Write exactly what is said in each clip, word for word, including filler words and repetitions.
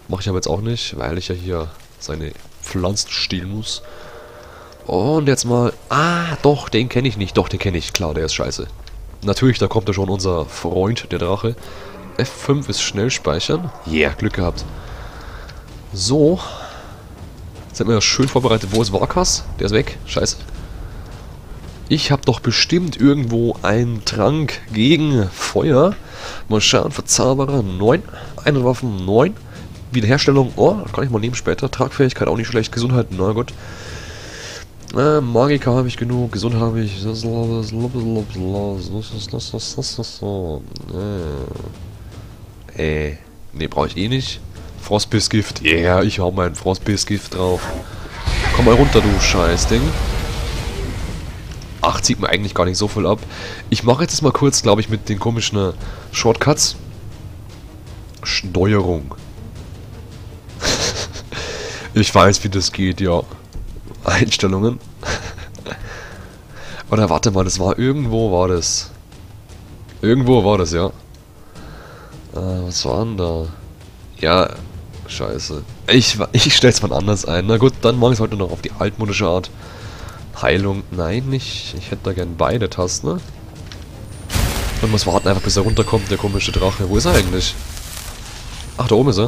Mache ich aber jetzt auch nicht, weil ich ja hier seine Pflanzen stehlen muss. Und jetzt mal... Ah, doch, den kenne ich nicht. Doch, den kenne ich. Klar, der ist scheiße. Natürlich, da kommt ja schon unser Freund, der Drache. F fünf ist schnell speichern. Yeah, Glück gehabt. So. Jetzt sind wir ja schön vorbereitet. Wo ist Warkas? Der ist weg. Scheiße. Ich habe doch bestimmt irgendwo einen Trank gegen Feuer. Mal schauen. Verzauberer neun. Eine Waffen neun. Wiederherstellung. Oh, das kann ich mal nehmen später. Tragfähigkeit auch nicht schlecht. Gesundheit. Na gut. Äh, Magika habe ich genug. Gesundheit habe ich. Äh. Ne, brauche ich eh nicht. Frostbissgift. Ja, yeah, ich hau mein Frostbissgift drauf. Komm mal runter, du Scheißding. Ach, zieht mir eigentlich gar nicht so viel ab. Ich mache jetzt mal kurz, glaube ich, mit den komischen Shortcuts. Steuerung. Ich weiß, wie das geht, ja. Einstellungen. Oder warte mal, das war irgendwo, war das. Irgendwo war das, ja. Äh, was war denn da? Ja, scheiße. Ich, ich stell's mal anders ein. Na gut, dann mache ich es heute noch auf die altmodische Art. Heilung, nein, nicht. Ich hätte da gern beide Tasten, ne? Man muss warten, einfach bis er runterkommt, der komische Drache. Wo ist er eigentlich? Ach, da oben ist er.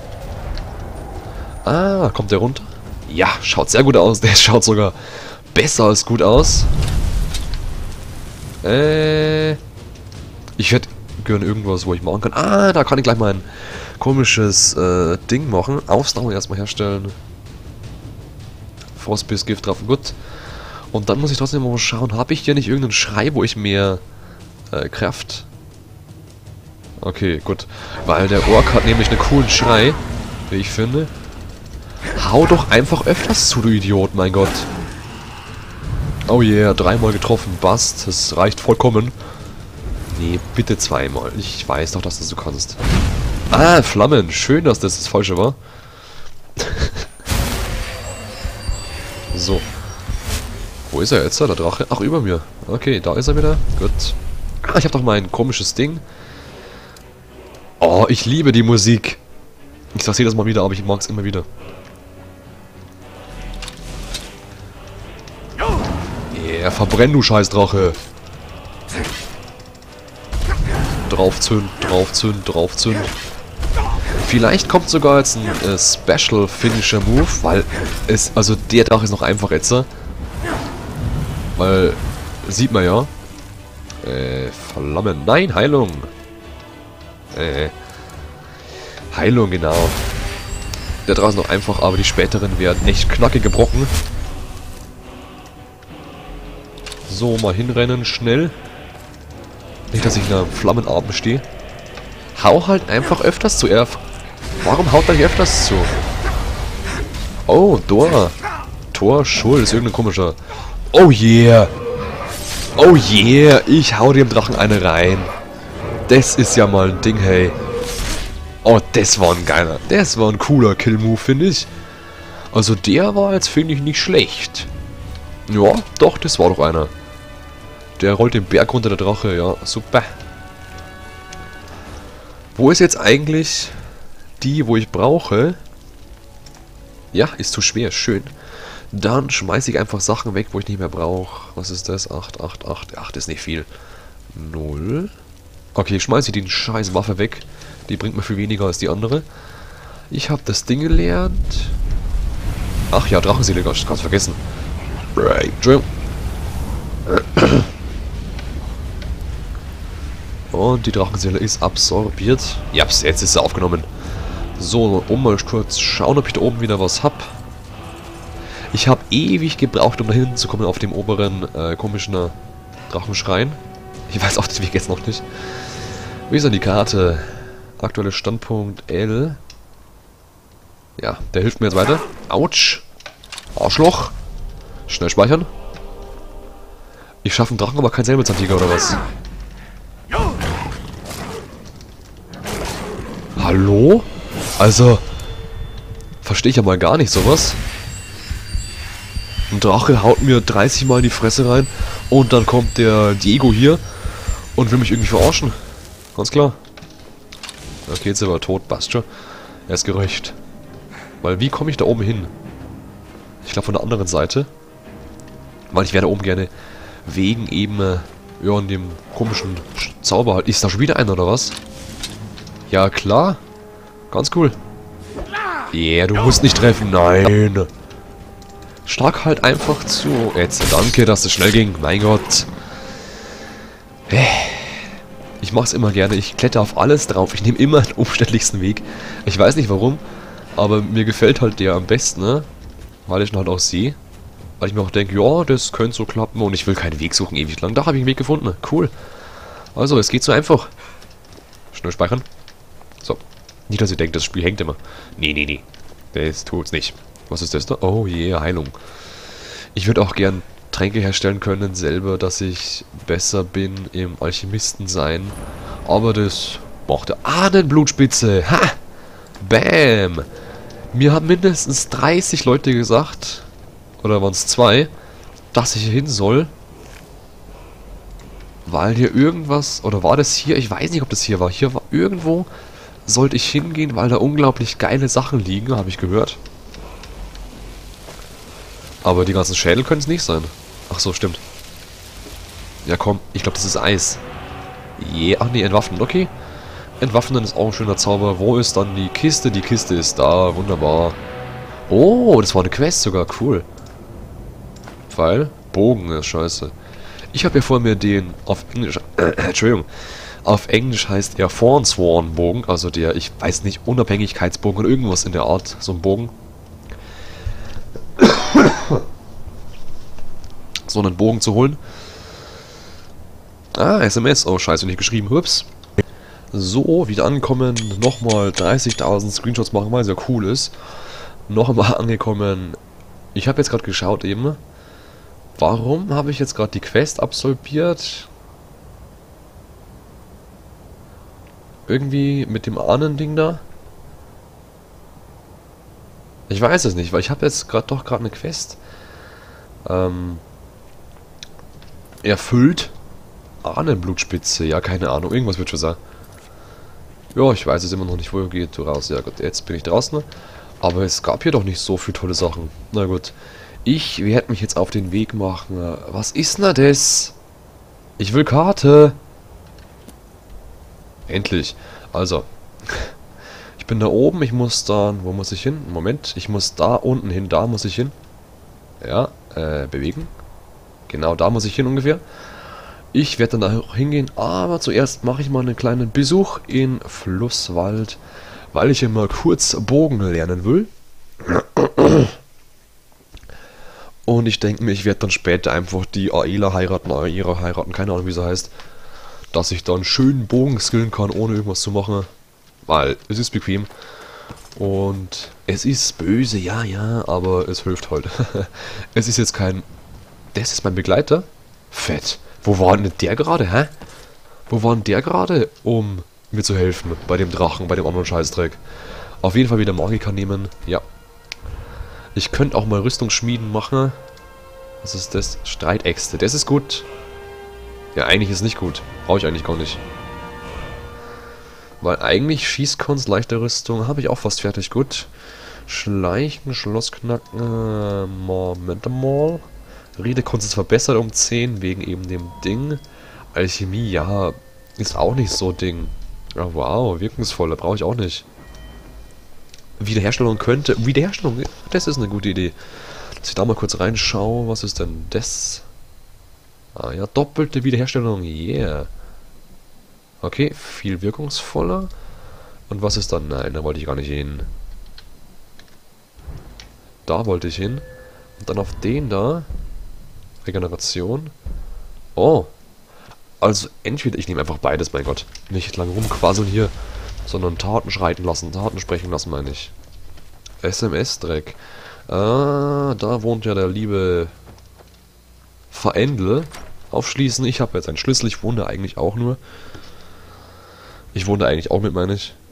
Ah, kommt der runter? Ja, schaut sehr gut aus. Der schaut sogar besser als gut aus. Äh. Ich hätte gerne irgendwas, wo ich machen kann. Ah, da kann ich gleich mal ein komisches äh, Ding machen. Ausdauer erstmal herstellen. Frostbissgift drauf. Gut. Und dann muss ich trotzdem mal schauen, habe ich hier nicht irgendeinen Schrei, wo ich mehr äh, Kraft... Okay, gut. Weil der Ork hat nämlich einen coolen Schrei, wie ich finde. Hau doch einfach öfters zu, du Idiot, mein Gott. Oh yeah, dreimal getroffen, Bast. Das reicht vollkommen. Nee, bitte zweimal. Ich weiß doch, dass du das so kannst. Ah, Flammen. Schön, dass das das Falsche war. So. Wo ist er jetzt, der Drache? Ach, über mir. Okay, da ist er wieder. Gut. Ah, ich habe doch mal ein komisches Ding. Oh, ich liebe die Musik. Ich sag's jedes Mal wieder, aber ich mag's immer wieder. Yeah, verbrenn, du Scheißdrache. Draufzünd, draufzünd, draufzünd. Vielleicht kommt sogar jetzt ein äh, Special Finisher Move, weil es, also der Drache ist noch einfach jetzt. Weil, sieht man ja. Äh, Flammen. Nein, Heilung. Äh, Heilung, genau. Der Drache ist noch einfach, aber die späteren werden echt knackige Brocken. So, mal hinrennen, schnell. Nicht, dass ich in einer Flammenarm stehe. Hau halt einfach öfters zu. Er. Warum haut er nicht öfters zu? Oh, Tor. Tor, Schuld, ist irgendein komischer. Oh yeah. Oh yeah. Ich hau dem Drachen eine rein. Das ist ja mal ein Ding, hey. Oh, das war ein geiler. Das war ein cooler Kill-Move, finde ich. Also der war jetzt, finde ich, nicht schlecht. Ja, doch, das war doch einer. Der rollt den Berg runter, der Drache. Ja, super. Wo ist jetzt eigentlich die, wo ich brauche? Ja, ist zu schwer. Schön. Dann schmeiße ich einfach Sachen weg, wo ich nicht mehr brauche. Was ist das? acht, acht, acht. acht ist nicht viel. null. Okay, ich schmeiße die scheiß Waffe weg. Die bringt mir viel weniger als die andere. Ich habe das Ding gelernt. Ach ja, Drachenseele, ganz vergessen. Entschuldigung. Und die Drachenseele ist absorbiert. Ja, jetzt ist sie aufgenommen. So, um mal kurz schauen, ob ich da oben wieder was hab. Ich habe ewig gebraucht, um da hinten zu kommen auf dem oberen äh, komischen äh, Drachenschrein. Ich weiß auch den Weg jetzt noch nicht. Wie ist denn die Karte? Aktueller Standpunkt L. Ja, der hilft mir jetzt weiter. Autsch. Arschloch. Schnell speichern. Ich schaffe einen Drachen, aber kein Säbelzahntiger oder was? Hallo? Also, verstehe ich ja mal gar nicht sowas. Ein Drache haut mir dreißig Mal in die Fresse rein und dann kommt der Diego hier und will mich irgendwie verarschen. Ganz klar. Okay, jetzt ist er aber tot, passt schon. Er ist gerecht. Weil wie komme ich da oben hin? Ich glaube von der anderen Seite. Weil ich wäre da oben gerne wegen eben, äh, ja, in dem komischen Zauber halt. Ist da schon wieder einer oder was? Ja, klar. Ganz cool. Yeah, du musst nicht treffen. Nein. Schlag halt einfach zu. Jetzt, danke, dass es schnell ging. Mein Gott. Ich mach's immer gerne. Ich kletter auf alles drauf. Ich nehme immer den umständlichsten Weg. Ich weiß nicht warum, aber mir gefällt halt der am besten, ne? Weil ich ihn halt auch sehe. Weil ich mir auch denke, ja, das könnte so klappen und ich will keinen Weg suchen ewig lang. Da habe ich einen Weg gefunden. Cool. Also, es geht so einfach. Schnell speichern. So. Nicht, dass ihr denkt, das Spiel hängt immer. Nee, nee, nee. Das tut's nicht. Was ist das da? Oh yeah, Heilung. Ich würde auch gern Tränke herstellen können selber, dass ich besser bin im Alchemisten sein. Aber das macht der Ahnenblutspitze. Ha! Bam! Mir haben mindestens dreißig Leute gesagt, oder waren es zwei, dass ich hier hin soll. Weil hier irgendwas, oder war das hier? Ich weiß nicht, ob das hier war. Hier war irgendwo, sollte ich hingehen, weil da unglaublich geile Sachen liegen, habe ich gehört. Aber die ganzen Schädel können es nicht sein. Ach so, stimmt. Ja komm, ich glaube das ist Eis. Yeah. Ach nee, entwaffnen, okay. Entwaffnen ist auch ein schöner Zauber. Wo ist dann die Kiste? Die Kiste ist da, wunderbar. Oh, das war eine Quest sogar, cool. Weil, Bogen ist scheiße. Ich habe ja vor mir den, auf Englisch, äh, Entschuldigung, auf Englisch heißt er Forsworn Bogen, also der, ich weiß nicht, Unabhängigkeitsbogen oder irgendwas in der Art, so ein Bogen. So einen Bogen zu holen. Ah, S M S. Oh, scheiße, nicht geschrieben. Hups. So, wieder angekommen. Nochmal dreißigtausend Screenshots machen, weil es ja cool ist. Nochmal angekommen. Ich habe jetzt gerade geschaut eben. Warum habe ich jetzt gerade die Quest absolviert? Irgendwie mit dem Ahnen-Ding da? Ich weiß es nicht, weil ich habe jetzt gerade doch gerade eine Quest ähm, erfüllt. Ahnenblutspitze, ja, keine Ahnung, irgendwas wird schon sein. Ja, ich weiß es immer noch nicht, wo geht du raus. Ja gut, jetzt bin ich draußen. Aber es gab hier doch nicht so viele tolle Sachen. Na gut. Ich werde mich jetzt auf den Weg machen. Was ist denn das? Ich will Karte. Endlich. Also. Ich bin da oben, ich muss da... Wo muss ich hin? Moment, ich muss da unten hin, da muss ich hin. Ja, äh, bewegen. Genau, da muss ich hin ungefähr. Ich werde dann da hingehen, aber zuerst mache ich mal einen kleinen Besuch in Flusswald, weil ich immer kurz Bogen lernen will. Und ich denke mir, ich werde dann später einfach die Aela heiraten, Aera heiraten, keine Ahnung wie sie heißt, dass ich dann schön Bogen skillen kann, ohne irgendwas zu machen, weil es ist bequem. Und es ist böse, ja, ja, aber es hilft halt. Es ist jetzt kein... Das ist mein Begleiter? Fett. Wo war denn der gerade, hä? Wo war denn der gerade, um mir zu helfen? Bei dem Drachen, bei dem anderen Scheißdreck. Auf jeden Fall wieder Magiker nehmen, ja. Ich könnte auch mal Rüstungsschmieden machen. Was ist das? Streitäxte, das ist gut. Ja, eigentlich ist nicht gut. Brauche ich eigentlich gar nicht. Weil eigentlich Schießkunst, leichte Rüstung, habe ich auch fast fertig. Gut. Schleichen, Schlossknacken, äh, Moment mal. Redekunst ist verbessert um zehn, wegen eben dem Ding. Alchemie, ja, ist auch nicht so Ding. Ja, wow, wirkungsvoller, brauche ich auch nicht. Wiederherstellung könnte... Wiederherstellung, das ist eine gute Idee. Dass ich da mal kurz reinschaue, was ist denn das? Ah ja, doppelte Wiederherstellung, yeah. Okay, viel wirkungsvoller. Und was ist dann? Nein, da wollte ich gar nicht hin. Da wollte ich hin. Und dann auf den da. Regeneration. Oh. Also entweder ich nehme einfach beides, mein Gott. Nicht lang rumquasseln hier, sondern Taten schreiten lassen, Taten sprechen lassen, meine ich. S M S-Dreck. Ah, da wohnt ja der liebe Verendle. Aufschließen. Ich habe jetzt einen Schlüssel. Ich wohne eigentlich auch nur. Ich wohne eigentlich auch mit, meine ich.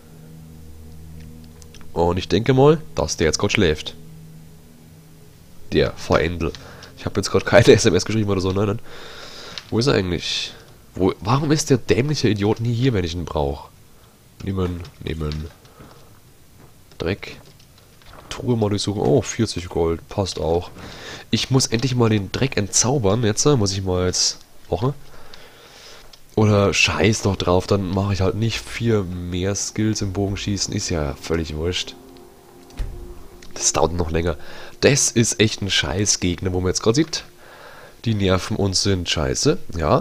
Und ich denke mal, dass der jetzt gerade schläft. Der Verendle. Ich habe jetzt gerade keine S M S geschrieben oder so. Nein, nein. Wo ist er eigentlich? Wo, warum ist der dämliche Idiot nie hier, wenn ich ihn brauche? Nehmen, nehmen. Dreck. Truhe mal durchsuchen. Oh, vierzig Gold. Passt auch. Ich muss endlich mal den Dreck entzaubern. Jetzt muss ich mal jetzt machen. Oder scheiß doch drauf, dann mache ich halt nicht vier mehr Skills im Bogenschießen. Ist ja völlig wurscht. Das dauert noch länger. Das ist echt ein scheiß Gegner, wo man jetzt gerade sieht. Die nerven uns sind scheiße. Ja.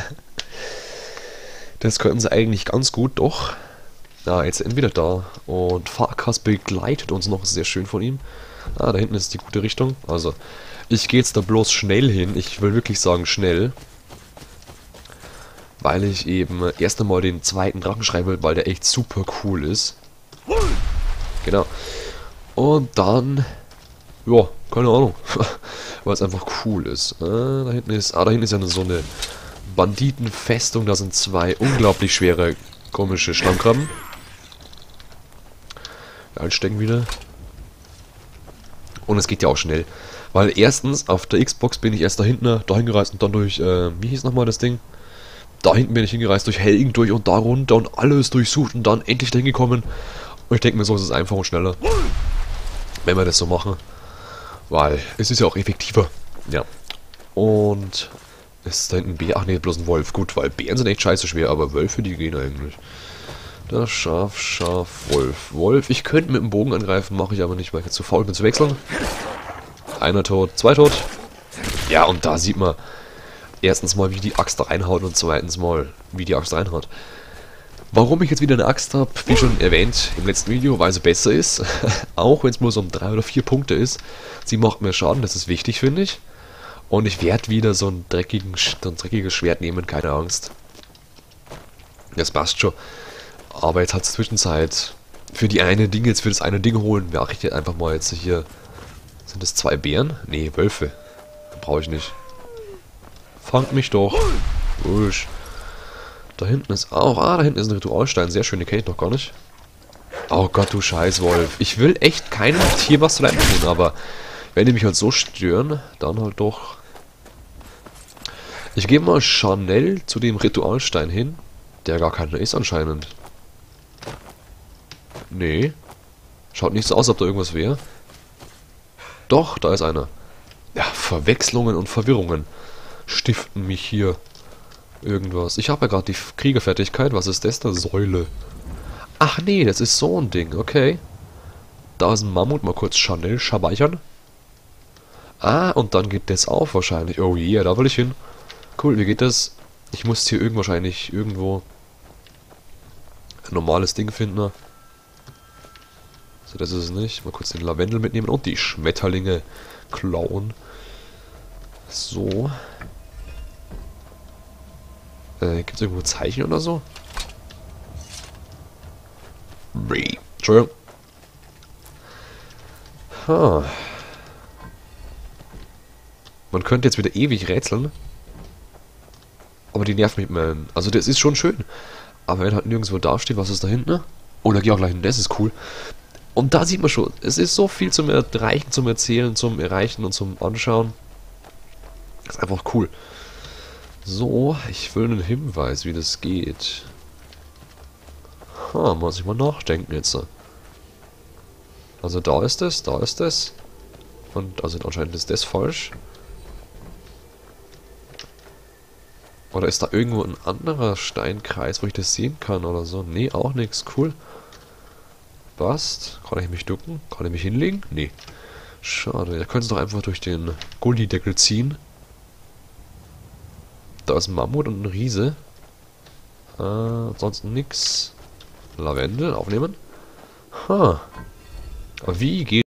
Das könnten sie eigentlich ganz gut, doch. Ja, jetzt sind wir wieder da. Und Farkas begleitet uns noch sehr schön von ihm. Ah, da hinten ist die gute Richtung. Also, ich gehe jetzt da bloß schnell hin. Ich will wirklich sagen schnell. Weil ich eben erst einmal den zweiten Drachen schreiben will, weil der echt super cool ist. Genau. Und dann... Ja, keine Ahnung. Weil es einfach cool ist. Ah, da hinten ist... Ah, da hinten ist ja so eine Banditenfestung. Da sind zwei unglaublich schwere, komische Schlammkrabben. Einstecken wieder. Und es geht ja auch schnell. Weil erstens, auf der Xbox bin ich erst da hinten, dahin gereist und dann durch... Äh, wie hieß nochmal das Ding? Da hinten bin ich hingereist, durch Helgen durch und da runter und alles durchsucht und dann endlich dahin gekommen. Und ich denke mir so, es ist einfach und schneller, wenn wir das so machen. Weil es ist ja auch effektiver. Ja. Und ist da hinten ein Bär? Ach nee, bloß ein Wolf. Gut, weil Bären sind echt scheiße schwer, aber Wölfe, die gehen eigentlich. Das Schaf, Schaf, Wolf. Wolf, ich könnte mit dem Bogen angreifen, mache ich aber nicht, weil ich jetzt zu faul bin zu wechseln. Einer tot, zwei tot. Ja, und da sieht man... Erstens mal, wie die Axt reinhaut und zweitens mal, wie die Axt reinhaut. Warum ich jetzt wieder eine Axt habe, wie schon erwähnt im letzten Video, weil sie besser ist. Auch wenn es nur so um drei oder vier Punkte ist. Sie macht mehr Schaden, das ist wichtig, finde ich. Und ich werde wieder so, einen dreckigen, so ein dreckiges Schwert nehmen, keine Angst. Das passt schon. Aber jetzt hat es Zwischenzeit für die eine Ding, jetzt für das eine Ding holen, mache ich jetzt einfach mal jetzt hier. Sind das zwei Bären? Nee, Wölfe. Brauche ich nicht. Fangt mich doch. Usch. Da hinten ist auch... Ah, da hinten ist ein Ritualstein. Sehr schön, den kenne ich noch gar nicht. Oh Gott, du Scheißwolf. Ich will echt keinem Tier was zu leiden tun, aber wenn die mich halt so stören, dann halt doch... Ich gehe mal schnell zu dem Ritualstein hin, der gar keiner ist anscheinend. Nee. Schaut nicht so aus, als ob da irgendwas wäre. Doch, da ist einer. Ja, Verwechslungen und Verwirrungen stiften mich hier irgendwas. Ich habe ja gerade die Kriegerfertigkeit. Was ist das da? Säule. Ach nee, das ist so ein Ding. Okay. Da ist ein Mammut. Mal kurz schnell schabeichern. Ah, und dann geht das auf wahrscheinlich. Oh yeah, da will ich hin. Cool, wie geht das? Ich muss hier irgendwo wahrscheinlich irgendwo ein normales Ding finden. So, das ist es nicht. Mal kurz den Lavendel mitnehmen und die Schmetterlinge klauen. So. Äh, gibt es irgendwo Zeichen oder so? Entschuldigung. Ha. Man könnte jetzt wieder ewig rätseln. Aber die nerven mich mehr. Also das ist schon schön. Aber wenn halt nirgendwo dasteht, was ist da hinten? Oh, da geh auch gleich hin, das ist cool. Und da sieht man schon, es ist so viel zum Erreichen, zum Erzählen, zum Erreichen und zum Anschauen. Das ist einfach cool. So, ich will einen Hinweis, wie das geht. Ha, muss ich mal nachdenken jetzt. Also da ist es, da ist es. Und also anscheinend ist das falsch. Oder ist da irgendwo ein anderer Steinkreis, wo ich das sehen kann oder so? Nee, auch nichts. Cool. Passt. Kann ich mich ducken? Kann ich mich hinlegen? Nee. Schade. Da können sie doch einfach durch den Gullideckel ziehen. Da ist ein Mammut und ein Riese. Äh, ansonsten nix. Lavendel aufnehmen. Ha. Aber wie geht